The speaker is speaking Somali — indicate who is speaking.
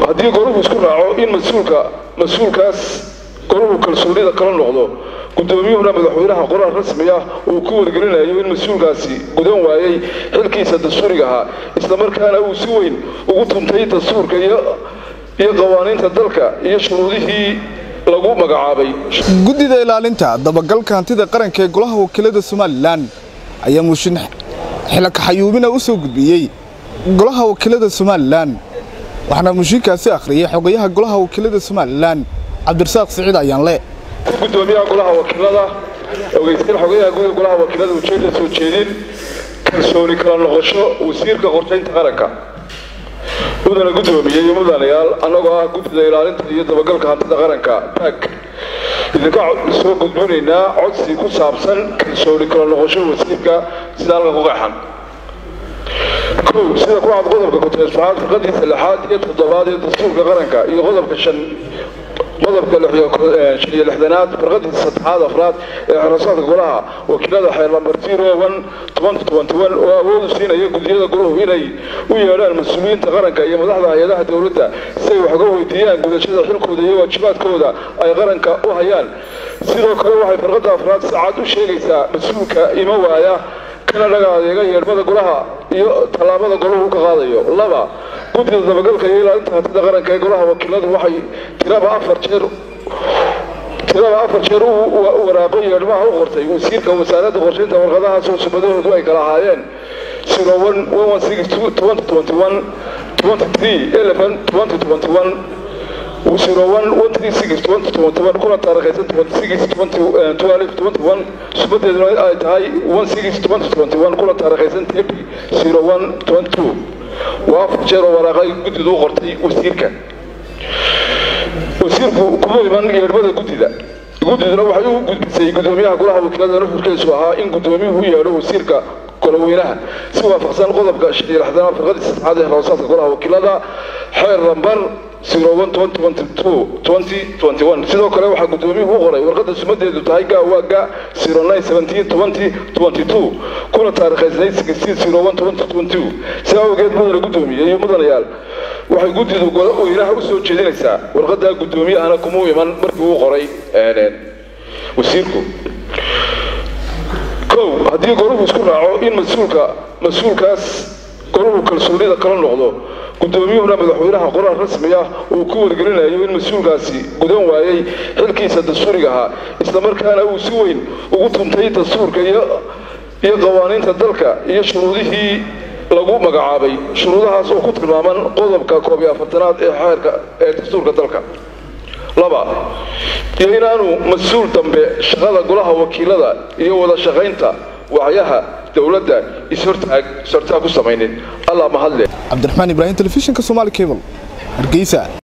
Speaker 1: haddii golahu isku raaco in mas-uulkaas golahu kalsoonida kala noqdo gudoomiyuhuna madaxweynaha qoraal rasmi ah uu ku wargelinayo in mas-uulkaasi gudan waayay xilkiisa dastuuriga ahaa isla markaana uu si weyn ugu tuntay dastuurka iyo qawaaniinta dalka iyo shuruudihii lagu magacaabay.
Speaker 2: Guddida ilaalinta dabagalka hantida qaranka ee golaha wakiilada Soomaaliland ayaa mushin xilka xayuubina u soo gudbiyay golaha wakiilada Soomaaliland waxaana mushinkaasi akhriyay xogayaha golaha wakiilada Soomaaliland Cabdirasaaq Siciid Ayaanle.
Speaker 1: gudoomiyaha golaha wakiilada ogeysiin xogayaha golaha wakiilada ujeedada soo jeedin kalsooni kala noqosho wasiirka qorsheynta qaranka ودنا قدومي يومنا ليال أنا قاعد قلت لإيران يدبقلك هذا الغرنكا باك إذا قاعد سوق قدونينا عد سيكون سابسن كسوري كلا نغشوا وسيبك سنال غوحن كل سيدا قاعد غضب كنت أسمعات فقد يسلحات يتضباط الدستور كغرنكا يغضب كشن غضب كشني الإحدانات فقد يستحاد أفراد حراسات قولها وكذا حير لامبرتيرو 1 وأول سنة يقول هذا قوله إلي ويا المسؤولين تغرنك أي مدحضة يدها دولتها سيو حقوه ديان قد شذا حلقه دي وشبات كودا أي غرنك وهيان سيدو كروحي فرقد أفراد ساعات وشيغيسا مسؤولك إموايا كان لغا يغير ماذا قولها طلابة قوله كغاضيو لبا قلت إذا بقلك إلا أنت هتدا غرنك يقولها وكلاده وحي ترابة أفر شيرو وراقي يرماه وغرتي وسيرك ومساعدة غرشينتا والغضاها سوى سبدوه دواي كلاهايين 0116-2021 و01-136-2021 كنا تاريخيسا 26-2021 سبدوه دواي تهاي 16-2021 كنا تاريخيسا 01-22 وافر شيرو وراقي قد دو غرتي وسيرك وسيركو كلو يمان يربada gudida waxa uu gudbisay gudoomiyaha golaha wakiilada nuxurkiisu ahaa in gudoomiyuhu yeero wasiirka goloweynaha si waafaqsan qodobka 16 farqada 6 ee hawsaadka golaha wakiilada xeer lambar 01-2021 sidoo kale waxa gudoomiyuhu qoray warqada sumadeedu tahay gaawaga 09-17-2022 kuna taariikhaysay 16-01-2022 sababkeed mudane gudoomiye iyo mudanayaal waxay gudidu goloweynaha u soo jeedinaysaa warqada gudoomiyahana kuma iman markii uu qoray wasiirku haddii golahu isku raaco in mas-uulkaas golahu kalsoonida kala noqdo gudoomiyuhuna madaxweynaha qoraal rasmi ah uu ku wargelinayo in mas-uulkaasi gudan waayay xilkiisa dastuuriga ahaa isla markaana uu si weyn ugu tuntay dastuurka iyo qawaaniinta dalka iyo shuruudihii lagu magacaabay shuruudahaas oo ku tilmaaman qodobka 14aad ee xeerka ee dastuurka dalka laba iyo inaanu mas'uul dambe shaqada golaha wakiilada iyo wada shaqaynta waxyaha dawladda isortaag ku sameeyeen Allah ma hadle
Speaker 2: Cabdiraxmaan Ibrahim telefishinka Somali Cable Hargeysa